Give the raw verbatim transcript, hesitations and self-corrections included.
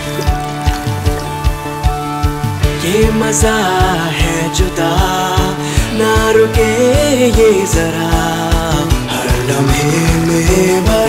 ये मजा है जुदा, ना रुके ये जरा, हर लम्हे में भर